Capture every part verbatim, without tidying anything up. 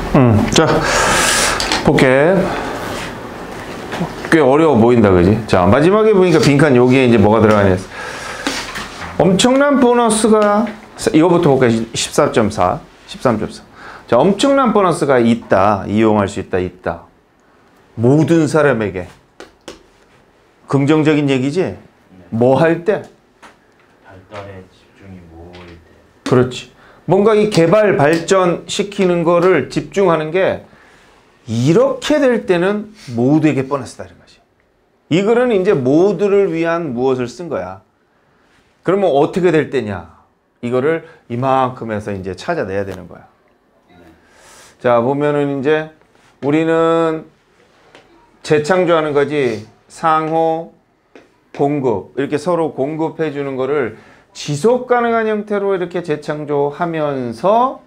음, 자, 볼게. 꽤 어려워 보인다, 그지? 자, 마지막에 보니까 빈칸 여기에 이제 뭐가 들어가냐. 엄청난 보너스가, 이거부터 볼까요? 십사 점 사. 십삼 점 사. 자, 엄청난 보너스가 있다. 이용할 수 있다, 있다. 모든 사람에게. 긍정적인 얘기지? 네. 뭐 할 때? 발달에 집중이 모일 때. 그렇지. 뭔가 이 개발, 발전 시키는 거를 집중하는 게 이렇게 될 때는 모두에게 보너스다. 이런 것이. 이 글은 이제 모두를 위한 무엇을 쓴 거야. 그러면 어떻게 될 때냐? 이거를 이만큼 해서 이제 찾아내야 되는 거야. 자, 보면은 이제 우리는 재창조하는 거지. 상호, 공급. 이렇게 서로 공급해 주는 거를 지속 가능한 형태로 이렇게 재창조하면서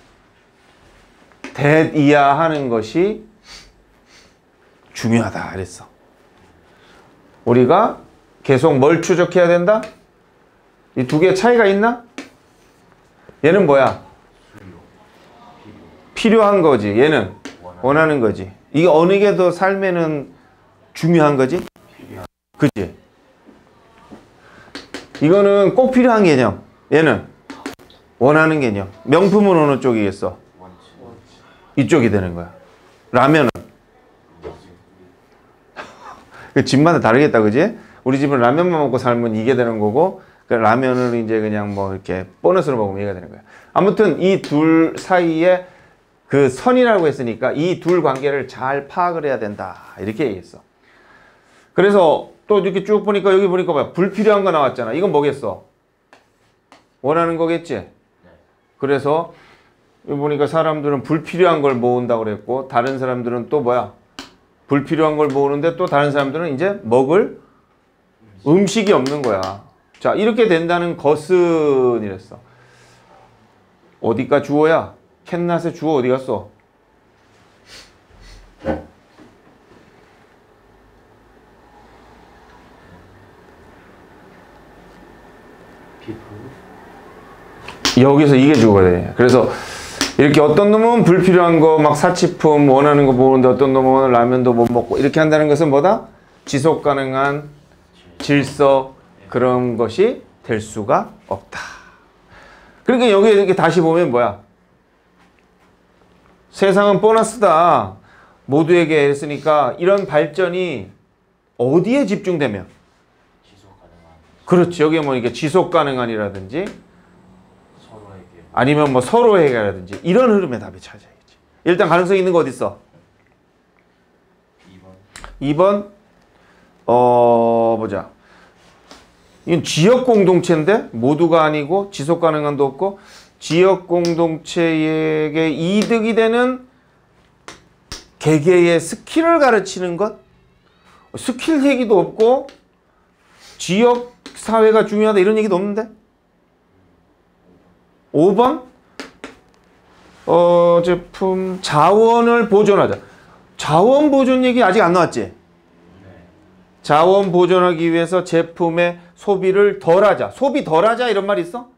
대이하하는 것이 중요하다 그랬어. 우리가 계속 뭘 추적해야 된다? 이 두 개 차이가 있나? 얘는 뭐야? 필요한 거지. 얘는 원하는 거지. 이게 어느 게 더 삶에는 중요한 거지? 그치? 이거는 꼭 필요한 개념. 얘는 원하는 개념. 명품은 어느 쪽이겠어? 이쪽이 되는 거야. 라면은 그 집마다 다르겠다, 그지? 우리 집은 라면만 먹고 살면 이게 되는 거고, 그 라면을 이제 그냥 뭐 이렇게 보너스로 먹으면 얘가 되는 거야. 아무튼 이 둘 사이에 그 선이라고 했으니까 이 둘 관계를 잘 파악을 해야 된다. 이렇게 얘기했어. 그래서 또 이렇게 쭉 보니까 여기 보니까 뭐야? 불필요한 거 나왔잖아. 이건 뭐겠어? 원하는 거겠지? 그래서 여기 보니까 사람들은 불필요한 걸 모은다고 그랬고, 다른 사람들은 또 뭐야? 불필요한 걸 모으는데 또 다른 사람들은 이제 먹을 음식이 없는 거야. 자, 이렇게 된다는 것은 이랬어. 어디가 주어야? 캔낫의 주어 어디 갔어? 여기서 이게 주어가 돼. 그래서 이렇게 어떤 놈은 불필요한 거 막 사치품 원하는 거 모으는데 어떤 놈은 라면도 못 먹고 이렇게 한다는 것은 뭐다? 지속 가능한 질서 그런 것이 될 수가 없다. 그러니까 여기 이렇게 다시 보면 뭐야? 세상은 보너스다. 모두에게 했으니까 이런 발전이 어디에 집중되면? 지속 가능한. 그렇지. 여기에 뭐 이게 지속 가능한이라든지 서로에게. 아니면 뭐 서로에게라든지 이런 흐름의 답이 찾아야지. 일단 가능성 있는 거 어디 있어? 이 번. 이 번 어 보자. 이건 지역 공동체인데 모두가 아니고 지속 가능한도 없고 지역 공동체에게 이득이 되는 개개의 스킬을 가르치는 것? 스킬 얘기도 없고 지역 사회가 중요하다 이런 얘기도 없는데? 오 번 어, 제품 자원을 보존하자. 자원 보존 얘기 아직 안 나왔지? 자원 보존하기 위해서 제품의 소비를 덜하자. 소비 덜하자 이런 말 있어?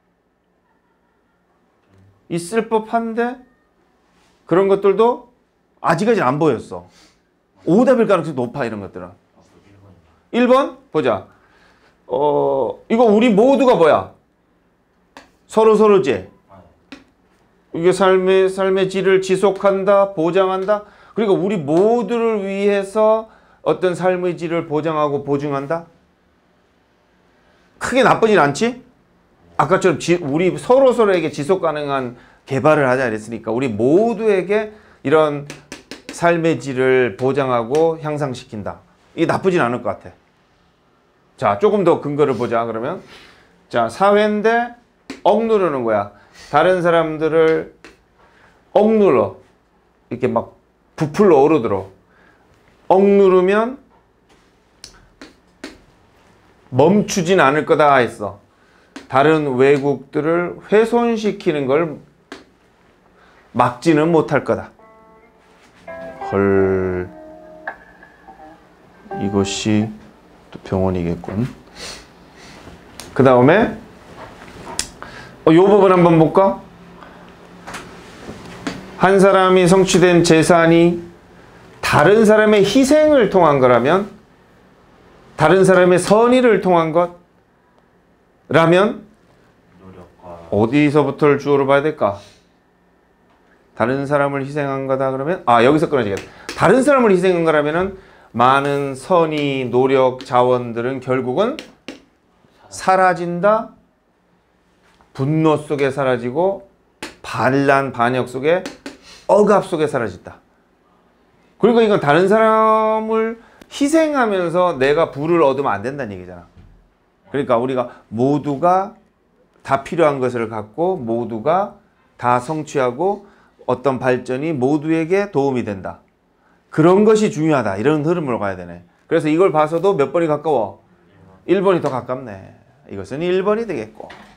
있을 법한데 그런 것들도 아직까지는 안 보였어. 오답일 가능성이 높아 이런 것들은. 일 번 보자. 어 이거 우리 모두가 뭐야? 서로 서로지. 이게 삶의 삶의 질을 지속한다, 보장한다. 그리고 우리 모두를 위해서 어떤 삶의 질을 보장하고 보증한다. 크게 나쁘진 않지? 아까처럼 지, 우리 서로 서로에게 지속 가능한 개발을 하자 이랬으니까 우리 모두에게 이런 삶의 질을 보장하고 향상시킨다. 이게 나쁘진 않을 것 같아. 자, 조금 더 근거를 보자. 그러면 자, 사회인데 억누르는 거야. 다른 사람들을 억눌러. 이렇게 막 부풀러 오르도록. 억누르면 멈추진 않을 거다 했어. 다른 외국들을 훼손시키는 걸 막지는 못할 거다. 헐, 이것이 또 병원이겠군. 그 다음에 어, 요 부분 한번 볼까? 한 사람이 성취된 재산이 다른 사람의 희생을 통한 거라면, 다른 사람의 선의를 통한 것라면 노력과 어디서부터를 주어로 봐야 될까? 다른 사람을 희생한 거다 그러면, 아, 여기서 끊어지겠다. 다른 사람을 희생한 거라면은 많은 선의, 노력, 자원들은 결국은 사라진다. 분노 속에 사라지고 반란, 반역 속에, 억압 속에 사라진다. 그리고 이건 다른 사람을 희생하면서 내가 부를 얻으면 안 된다는 얘기잖아. 그러니까 우리가 모두가 다 필요한 것을 갖고 모두가 다 성취하고 어떤 발전이 모두에게 도움이 된다. 그런 것이 중요하다. 이런 흐름으로 가야 되네. 그래서 이걸 봐서도 몇 번이 가까워? 일 번이 더 가깝네. 이것은 일 번이 되겠고.